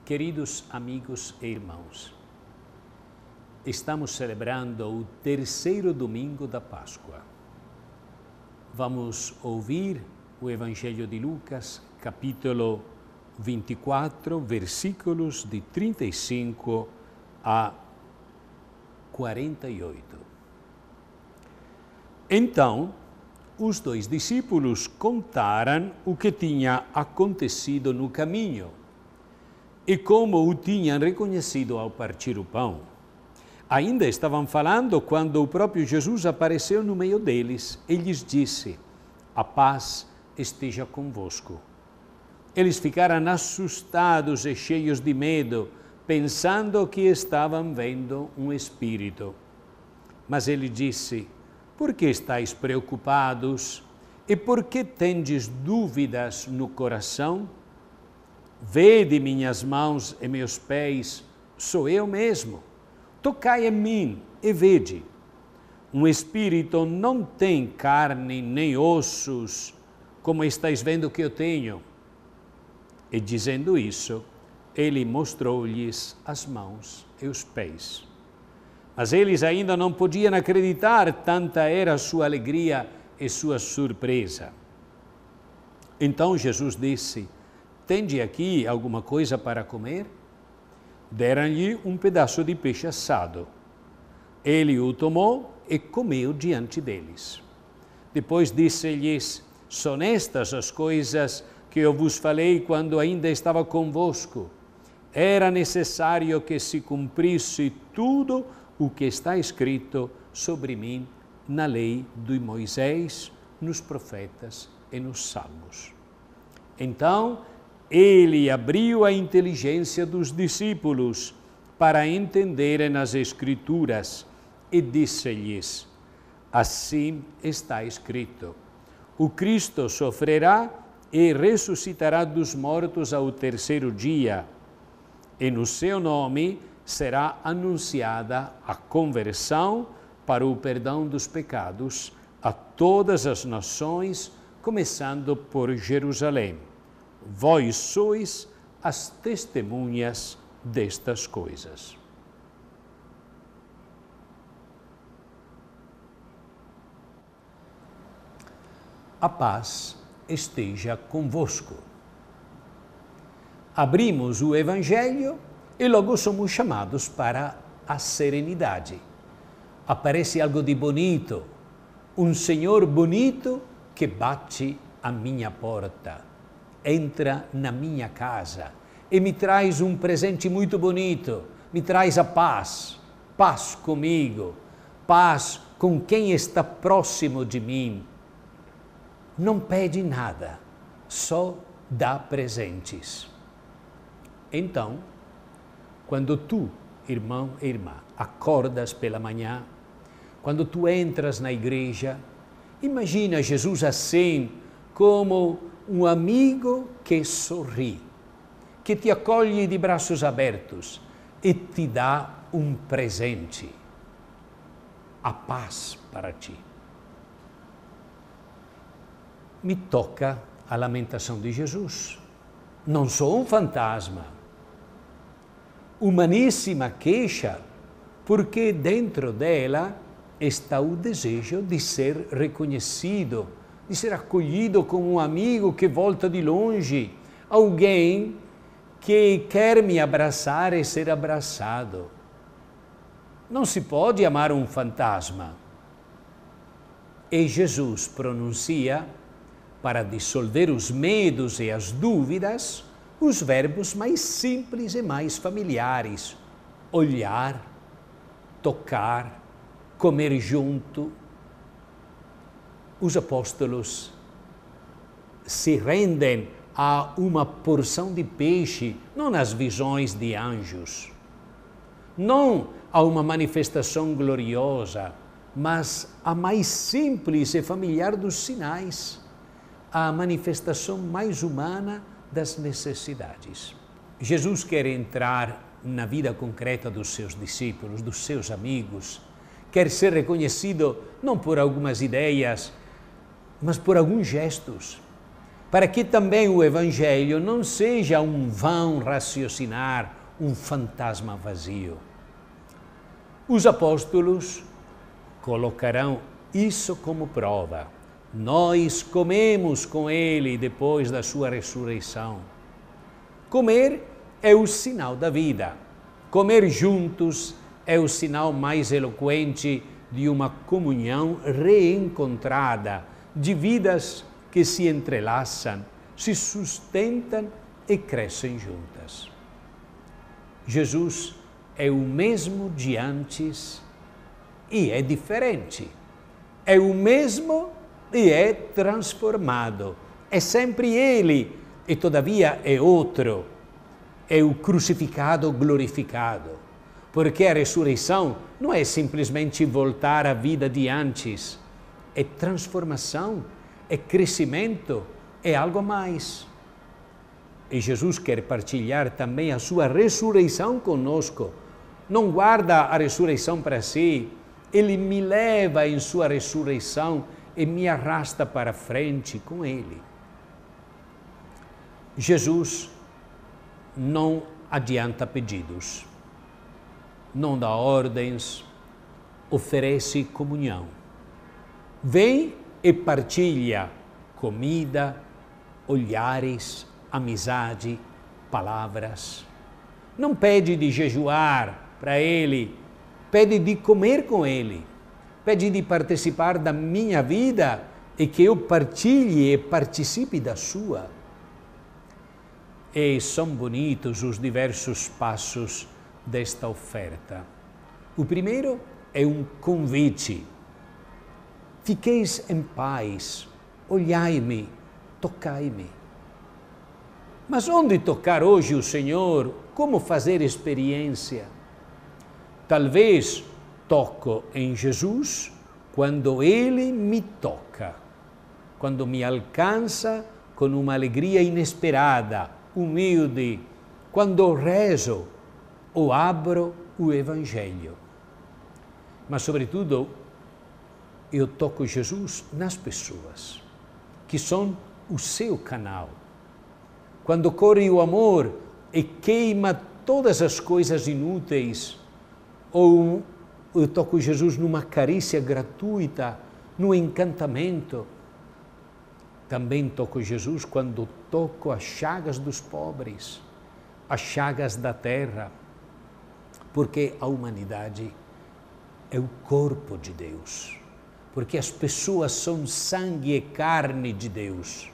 Queridos amigos e irmãos, estamos celebrando o terceiro domingo da Páscoa. Vamos ouvir o Evangelho de Lucas, capítulo 24, versículos de 35 a 48. Então, os dois discípulos contaram o que tinha acontecido no caminho e como o tinham reconhecido ao partir o pão. Ainda estavam falando quando o próprio Jesus apareceu no meio deles e lhes disse: "A paz esteja convosco." Eles ficaram assustados e cheios de medo, pensando que estavam vendo um espírito. Mas ele disse: "Por que estáis preocupados? E por que tendes dúvidas no coração? Vede minhas mãos e meus pés, sou eu mesmo. Tocai em mim e vede. Um espírito não tem carne nem ossos, como estáis vendo que eu tenho." E dizendo isso, ele mostrou-lhes as mãos e os pés. Mas eles ainda não podiam acreditar, tanta era a sua alegria e sua surpresa. Então Jesus disse: "Tende aqui alguma coisa para comer?" Deram-lhe um pedaço de peixe assado. Ele o tomou e comeu diante deles. Depois disse-lhes: "São estas as coisas que eu vos falei quando ainda estava convosco. Era necessário que se cumprisse tudo o que está escrito sobre mim na lei de Moisés, nos profetas e nos salmos." Então, ele abriu a inteligência dos discípulos para entenderem as Escrituras e disse-lhes: "Assim está escrito: o Cristo sofrerá e ressuscitará dos mortos ao terceiro dia, e no seu nome será anunciada a conversão para o perdão dos pecados a todas as nações, começando por Jerusalém. Vós sois as testemunhas destas coisas." A paz esteja convosco. Abrimos o Evangelho e logo somos chamados para a serenidade. Aparece algo de bonito, um Senhor bonito que bate à minha porta, entra na minha casa e me traz um presente muito bonito, me traz a paz, paz comigo, paz com quem está próximo de mim. Não pede nada, só dá presentes. Então, quando tu, irmão e irmã, acordas pela manhã, quando tu entras na igreja, imagina Jesus assim, como um amigo que sorri, que te acolhe de braços abertos e te dá um presente, a paz para ti. Me toca a lamentação de Jesus. Não sou um fantasma. Humaníssima queixa, porque dentro dela está o desejo de ser reconhecido, de ser acolhido como um amigo que volta de longe, alguém que quer me abraçar e ser abraçado. Não se pode amar um fantasma. E Jesus pronuncia, para dissolver os medos e as dúvidas, os verbos mais simples e mais familiares: olhar, tocar, comer junto. Os apóstolos se rendem a uma porção de peixe, não nas visões de anjos, não a uma manifestação gloriosa, mas a mais simples e familiar dos sinais, a manifestação mais humana das necessidades. Jesus quer entrar na vida concreta dos seus discípulos, dos seus amigos, quer ser reconhecido não por algumas ideias, mas por alguns gestos. para que também o Evangelho não seja um vão raciocinar, um fantasma vazio. Os apóstolos colocarão isso como prova. Nós comemos com ele depois da sua ressurreição. Comer é o sinal da vida. Comer juntos é o sinal mais eloquente de uma comunhão reencontrada, de vidas que se entrelaçam, se sustentam e crescem juntas. Jesus é o mesmo de antes e é diferente. É o mesmo e é transformado. É sempre Ele e todavia é outro. É o crucificado glorificado. Porque a ressurreição não é simplesmente voltar à vida de antes. É transformação, é crescimento, é algo mais. E Jesus quer partilhar também a sua ressurreição conosco. Não guarda a ressurreição para si. Ele me leva em sua ressurreição e me arrasta para frente com Ele. Jesus não adianta pedidos, não dá ordens, oferece comunhão. Vem e partilha comida, olhares, amizade, palavras. Não pede de jejuar para Ele, pede de comer com Ele, pede de participar da minha vida e que eu partilhe e participe da sua. E são bonitos os diversos passos desta oferta. O primeiro é um convite. Fiqueis em paz, olhai-me, tocai-me. Mas onde tocar hoje o Senhor? Como fazer experiência? Talvez toco em Jesus quando Ele me toca, quando me alcança com uma alegria inesperada, humilde, quando rezo ou abro o Evangelho. Mas, sobretudo, eu toco Jesus nas pessoas, que são o seu canal. Quando corre o amor e queima todas as coisas inúteis, ou eu toco Jesus numa carícia gratuita, no encantamento. Também toco Jesus quando toco as chagas dos pobres, as chagas da terra, porque a humanidade é o corpo de Deus, porque as pessoas são sangue e carne de Deus.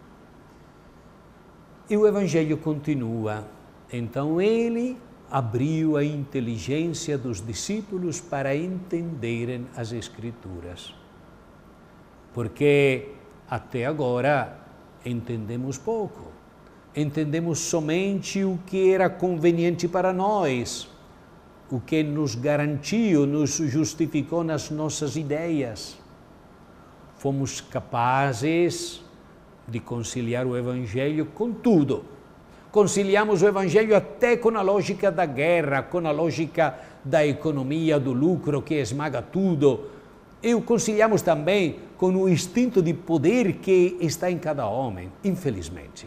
E o Evangelho continua. Então ele abriu a inteligência dos discípulos para entenderem as Escrituras. Porque até agora entendemos pouco. Entendemos somente o que era conveniente para nós, o que nos garantiu, nos justificou nas nossas ideias. Fomos capazes de conciliar o Evangelho com tudo. Conciliamos o Evangelho até com a lógica da guerra, com a lógica da economia, do lucro que esmaga tudo. E o conciliamos também com o instinto de poder que está em cada homem, infelizmente.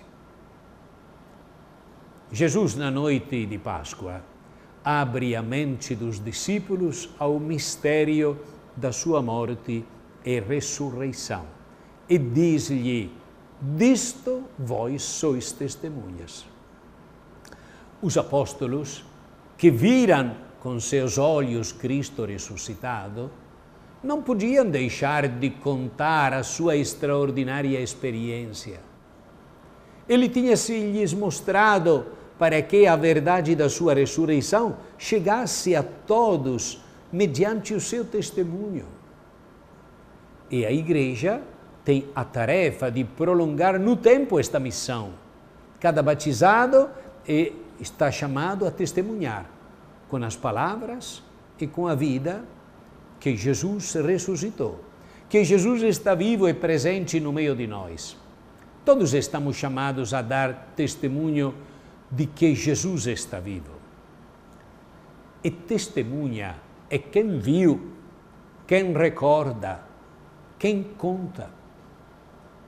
Jesus, na noite de Páscoa, abre a mente dos discípulos ao mistério da sua morte e ressurreição e diz-lhe: disto vós sois testemunhas. Os apóstolos, que viram com seus olhos Cristo ressuscitado, não podiam deixar de contar a sua extraordinária experiência. Ele tinha se lhes mostrado para que a verdade da sua ressurreição chegasse a todos mediante o seu testemunho. E a Igreja tem a tarefa de prolongar no tempo esta missão. Cada batizado está chamado a testemunhar com as palavras e com a vida que Jesus ressuscitou, que Jesus está vivo e presente no meio de nós. Todos estamos chamados a dar testemunho de que Jesus está vivo. E testemunha é quem viu, quem recorda, quem conta.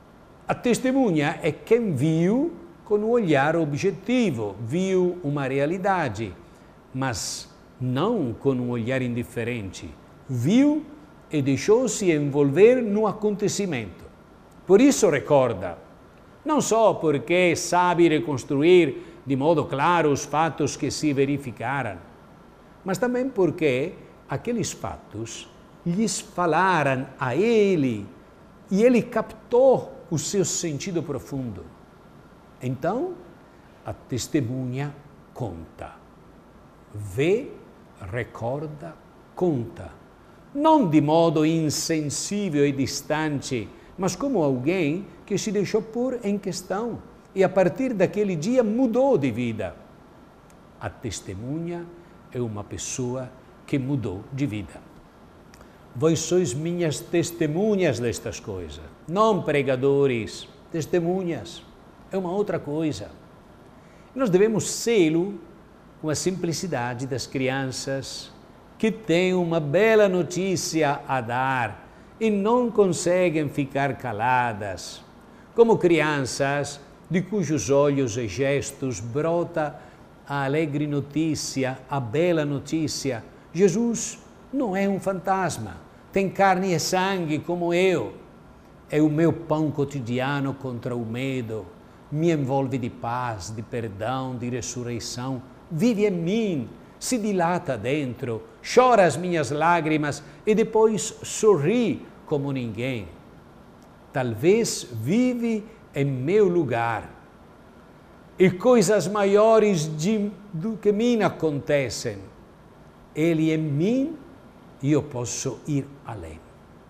A testemunha é quem viu com um olhar objetivo, viu uma realidade, mas não com um olhar indiferente. Viu e deixou-se envolver no acontecimento. Por isso recorda, não só porque sabe reconstruir de modo claro os fatos que se verificaram, mas também porque aqueles fatos lhes falaram a ele e ele captou o seu sentido profundo. Então, a testemunha conta. Vê, recorda, conta. Não de modo insensível e distante, mas como alguém que se deixou pôr em questão e a partir daquele dia mudou de vida. A testemunha é uma pessoa que mudou de vida. Vós sois minhas testemunhas destas coisas, não pregadores, testemunhas. É uma outra coisa. Nós devemos sê-lo com a simplicidade das crianças que têm uma bela notícia a dar e não conseguem ficar caladas, como crianças de cujos olhos e gestos brota a alegre notícia, a bela notícia. Jesus não é um fantasma, tem carne e sangue como eu. É o meu pão cotidiano contra o medo, me envolve de paz, de perdão, de ressurreição, vive em mim, se dilata dentro, chora as minhas lágrimas e depois sorri como ninguém. Talvez vive em meu lugar e coisas maiores do que mim acontecem. Ele em mim e eu posso ir além.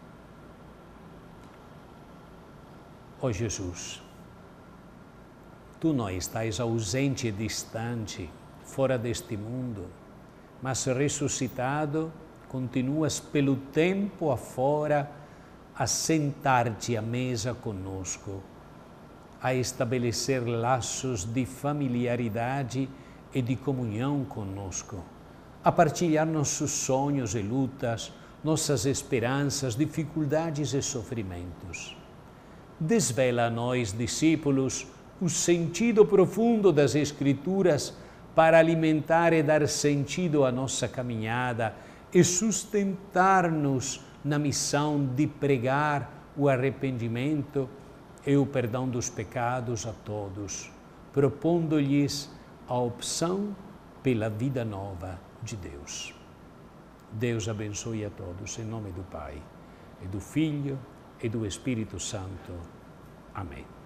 Ó Jesus, tu não estás ausente e distante, fora deste mundo, mas ressuscitado, continuas pelo tempo afora a sentar-te à mesa conosco, a estabelecer laços de familiaridade e de comunhão conosco, a partilhar nossos sonhos e lutas, nossas esperanças, dificuldades e sofrimentos. Desvela a nós, discípulos, o sentido profundo das Escrituras para alimentar e dar sentido à nossa caminhada e sustentar-nos na missão de pregar o arrependimento e o perdão dos pecados a todos, propondo-lhes a opção pela vida nova de Deus. Deus abençoe a todos, em nome do Pai, e do Filho, e do Espírito Santo. Amém.